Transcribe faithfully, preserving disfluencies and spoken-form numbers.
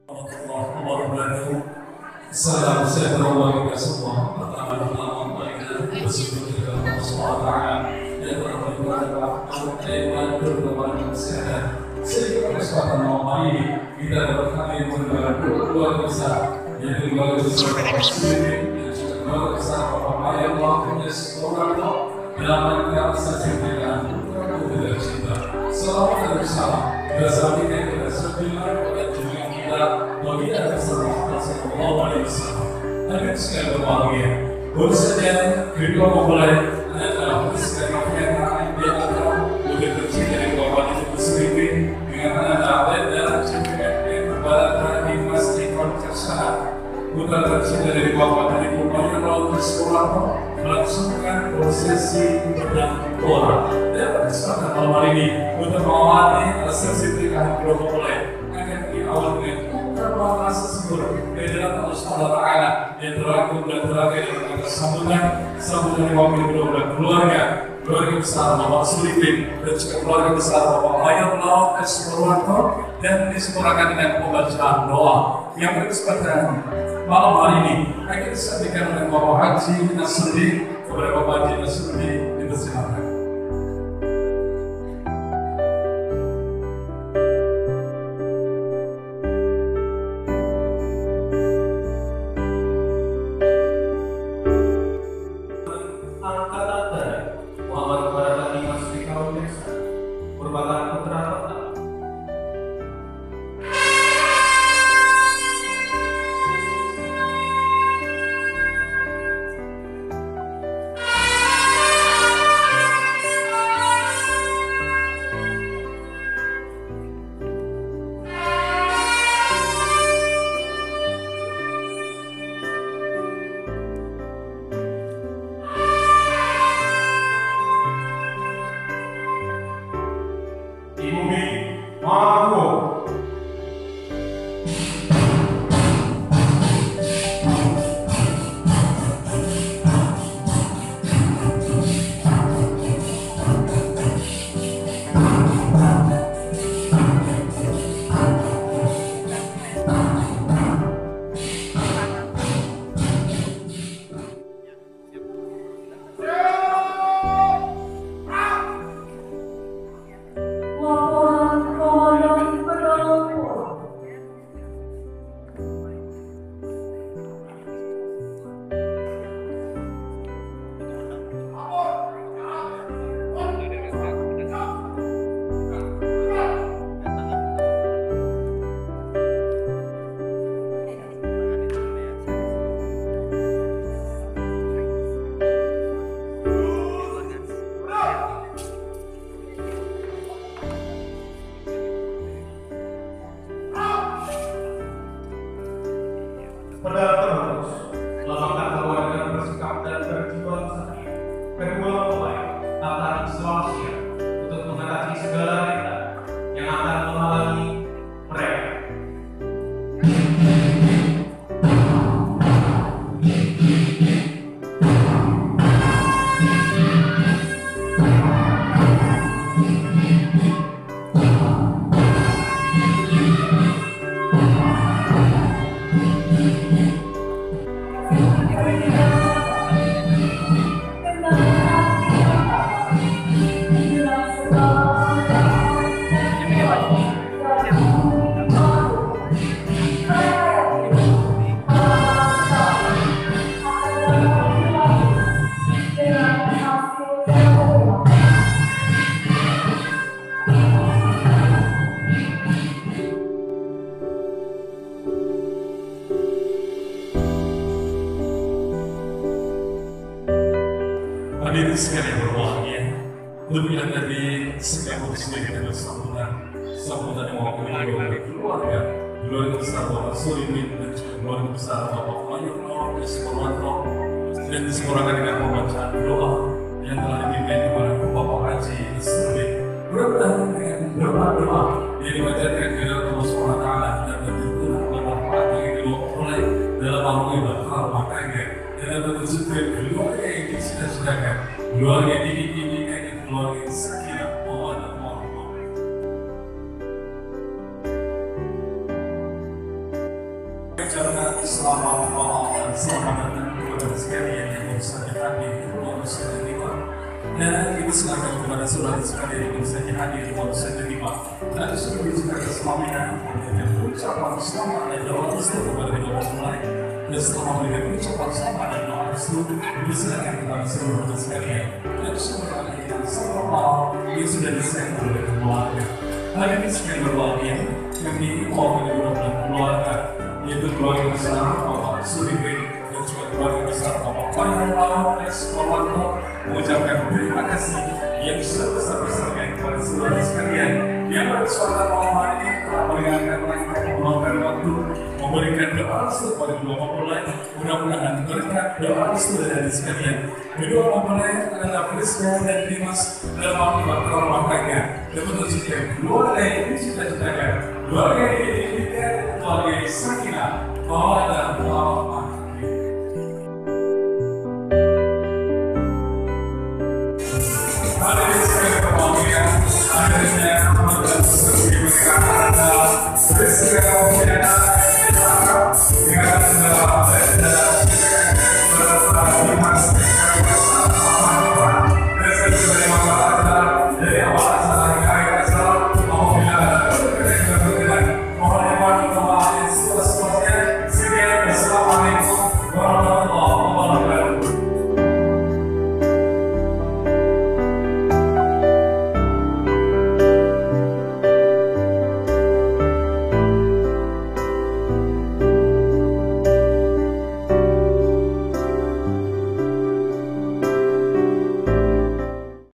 Warahmatullahi wabarakatuh. Salam sejahtera bagi kita semua. Pertama-tama marilah bersyukur kepada Allah subhanahu wa taala yang telah memberikan nikmat kehidupan dan kesehatan. Sehingga kesempatan malam hari ini kita dapat hadir mendengar keluarga besar yaitu keluarga besar Bapak Muslimin dan juga keluarga besar Bapak Ayatullah Kudus Soekarno dalam rangka sajian putra putri tercinta. Selamat dan bersalam bersama kita sembilan pada jumlah kita bagi atas Rasulullah Sallallahu Alaihi Wasallam. Agar sekali berbahagia. Baru saja kedua mempelai adalah sekali kenyataan di antara putri tercinta dari Bapak Muslimin dengan anak awet dan juga yang berbadan di Masjid Al-Qasar. Putra tercinta dari Bapak dari Bapak Ayatullah Soekarno melangsungkan prosesi pedang orang dan kesempatan malam hari ini untuk mengawali resepsi pernikahan kedua mempelai akan diawali dengan ungkapan rasa syukur kehadirat Allah subhanahu wa taala yang terangkum dan terakhir dalam rangka sambutan sambutan yang mewakili kedua keluarga keluarga besar Bapak Sulaiman dan juga keluarga besar Bapak Ayatullah Soekarno dan disempurnakan dengan pembacaan doa yang berkesempatan malam hari ini akan disampaikan oleh Bapak Haji Nasruddin kepada Bapak Haji Nasruddin dipersilakan. Angkatan Darat Muhammad Baradani Mas Rikawan Desa merupakan putra pertama Ibu Mi Margo. Saudara terus melakukan keluarga bersikap dan berjiwa sakit. Kedua mempelai akan isolasi untuk mengatasi segala rita yang akan menghalangi mereka. Hadirin sekalian berbahagia, lebih dari setiap muslim dan sambutan, sambutan yang mewakili dari keluarga, keluarga besar Bapak Sulaiman dan juga keluarga besar Bapak Ayatullah Soekarno dan disempurnakan dengan pembacaan doa yang telah dipimpin oleh Bapak Haji Nasruddin. Mudah-mudahan dengan doa-doa yang dibacakan kepada Allah subhanahu wa taala dan dituturkan oleh Bapak yang kedua mulai dalam amal ibadah makanya dan dapat terjadi keluarga yang dicita-citakan, keluarga yang diinginkan, keluarga yang sakinah, mawaddah, warahmah. ucapkan selamat malam dan selamat datang kepada sekalian yang baru saja hadir, baru saja tiba. Dan kita silakan kepada saudara sekalian yang baru saja hadir, baru saja tiba. Dan sudah diucapkan selamat dan ucapan selamat dan doa restu kepada kita mulai. Dan setelah memberikan ucapan selamat dan doa restu, diserahkan kepada seluruh sekalian. Dan semoga kita selamat yang sudah disayang oleh keluarga. Hari ini sekali berbahagia yang diimpor oleh beberapa keluarga, yaitu keluarga besar Bapak Suriwi dan juga keluarga besar Bapak Panjang Eksporwanto, mengucapkan terima kasih yang sebesar-besarnya kepada seluruh sekalian yang bersuara malam hari ini telah mendengarkan rangkaian meluangkan waktu memberikan doa restu kepada kedua mempelai. Mudah-mudahan berkat doa restu dari sekalian kedua mempelai adalah Prisca dan Dimas dalam bakal rumah tangga dan menunjukkan keluarga yang dicita-citakan, keluarga yang diinginkan, keluarga yang sakinah, mawaddah warahmah. Hadirin sekalian berbahagia, akhirnya teman-teman seperti mereka adalah Prisca